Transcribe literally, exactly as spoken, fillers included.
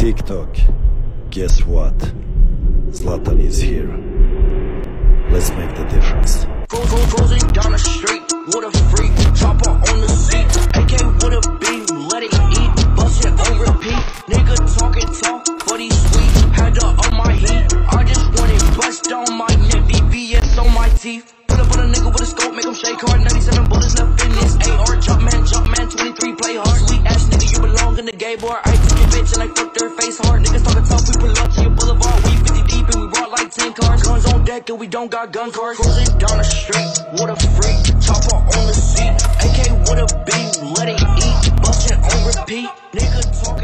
TikTok, guess what? Zlatan is here. Let's make the difference. Cruising down the street with a freak, chopper on the seat, A K with a beat, let it eat, bust it on repeat. Nigga talking talk, but he's sweet. Had to up my heat, I just want it bust on my neck, B B S on my teeth. Pull up on a nigga with a scope, make him shake hard. ninety-seven bullets left in this A R. Jump man, jump man, twenty-three play hard. Sweet ass nigga, you belong in the gay bar. I took your bitch and I fucked her face hard. Niggas talking tough, we pull up to your boulevard. We fifty deep and we brought like ten cars. Guns on deck and we don't got gun cars. Cruising down the street with a freak, chopper on the seat, A K with a beat, let it eat, bust it on repeat. Nigga talking